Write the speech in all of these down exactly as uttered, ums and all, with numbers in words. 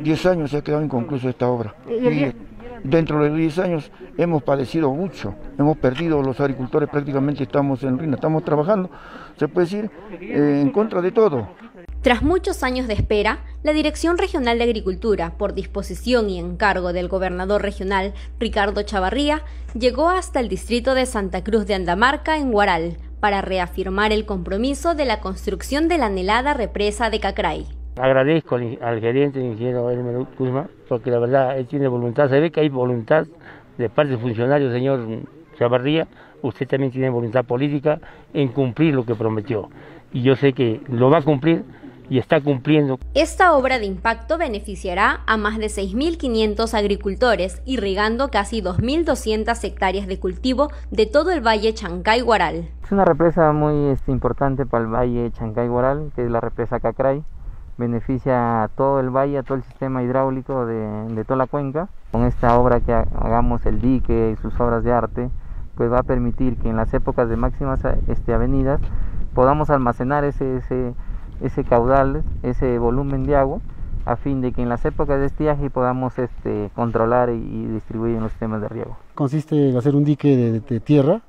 diez años se ha quedado inconcluso esta obra. Y dentro de los diez años hemos padecido mucho, hemos perdido, los agricultores prácticamente estamos en ruina, estamos trabajando, se puede decir, eh, en contra de todo. Tras muchos años de espera, la Dirección Regional de Agricultura, por disposición y encargo del gobernador regional Ricardo Chavarría, llegó hasta el distrito de Santa Cruz de Andamarca, en Huaral, para reafirmar el compromiso de la construcción de la anhelada represa de Cacray. Agradezco al, al gerente, el ingeniero Elmer Kuzma, porque la verdad él tiene voluntad, se ve que hay voluntad de parte del funcionario, señor Chavarría, usted también tiene voluntad política en cumplir lo que prometió, y yo sé que lo va a cumplir y está cumpliendo. Esta obra de impacto beneficiará a más de seis mil quinientos agricultores, irrigando casi dos mil doscientas hectáreas de cultivo de todo el Valle Chancay-Huaral. Es una represa muy este, importante para el Valle Chancay-Huaral, que es la represa Cacray. Beneficia a todo el valle, a todo el sistema hidráulico de, de toda la cuenca. Con esta obra que hagamos, el dique y sus obras de arte, pues va a permitir que en las épocas de máximas este, avenidas podamos almacenar ese, ese, ese caudal, ese volumen de agua, a fin de que en las épocas de estiaje podamos este, controlar y, y distribuir en los sistemas de riego. Consiste en hacer un dique de, de tierra,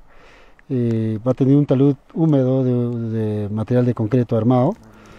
eh, va a tener un talud húmedo de, de material de concreto armado,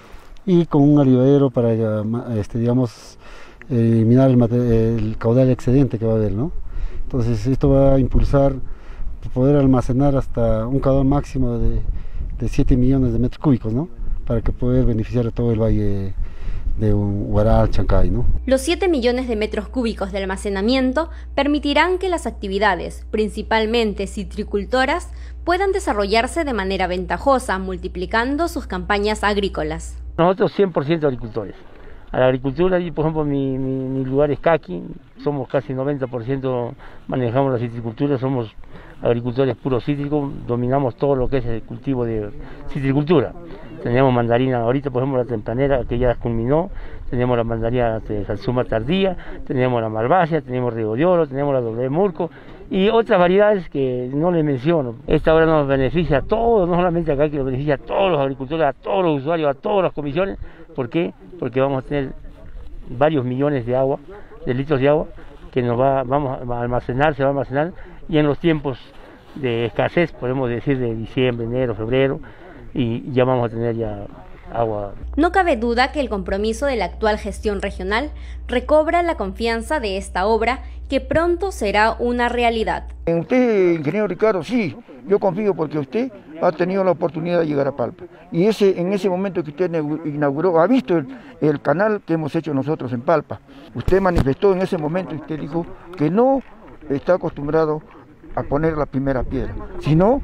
y con un arribadero para este, digamos, eliminar el, el caudal excedente que va a haber, ¿no? Entonces esto va a impulsar poder almacenar hasta un caudal máximo de, de siete millones de metros cúbicos, ¿no? Para que pueda beneficiar a todo el valle de Huaral, Chancay, ¿no? Los siete millones de metros cúbicos de almacenamiento permitirán que las actividades, principalmente citricultoras, puedan desarrollarse de manera ventajosa, multiplicando sus campañas agrícolas. Nosotros cien por ciento agricultores. A la agricultura, y por ejemplo mi, mi, mi lugar es Caqui, somos casi noventa por ciento, manejamos la citricultura, somos agricultores puros cítricos, dominamos todo lo que es el cultivo de citricultura. Tenemos mandarina ahorita, por ejemplo, la tempranera que ya culminó, tenemos la mandarina de Salsuma tardía, tenemos la malvasia, tenemos Río de Oro, tenemos la doble murco y otras variedades que no les menciono. Esta obra nos beneficia a todos, no solamente acá, que nos beneficia a todos los agricultores, a todos los usuarios, a todas las comisiones. ¿Por qué? Porque vamos a tener varios millones de agua, de litros de agua, que nos va, vamos a almacenar, se va a almacenar, y en los tiempos de escasez, podemos decir de diciembre, enero, febrero, y ya vamos a tener ya agua. No cabe duda que el compromiso de la actual gestión regional recobra la confianza de esta obra, que pronto será una realidad. En usted, ingeniero Ricardo, sí, yo confío porque usted ha tenido la oportunidad de llegar a Palpa. Y ese, en ese momento que usted inauguró, ha visto el, el canal que hemos hecho nosotros en Palpa. Usted manifestó en ese momento y usted dijo que no está acostumbrado a poner la primera piedra, sino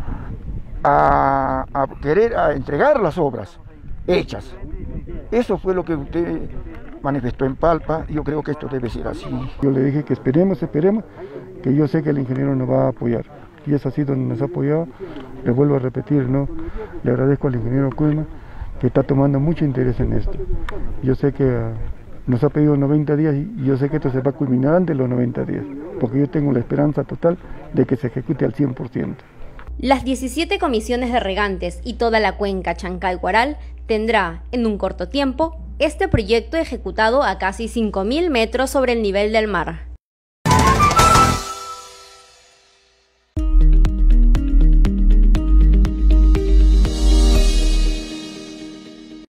a, a querer a entregar las obras hechas. Eso fue lo que usted manifestó en Palpa, y yo creo que esto debe ser así. Yo le dije que esperemos, esperemos, que yo sé que el ingeniero nos va a apoyar, y es así donde nos ha apoyado. Le vuelvo a repetir, ¿no? Le agradezco al ingeniero Kuzma, que está tomando mucho interés en esto. Yo sé que uh, nos ha pedido noventa días, y yo sé que esto se va a culminar antes de los noventa días, porque yo tengo la esperanza total de que se ejecute al cien por ciento. Las diecisiete comisiones de regantes y toda la cuenca Chancay-Huaral tendrá, en un corto tiempo, este proyecto ejecutado a casi cinco mil metros sobre el nivel del mar.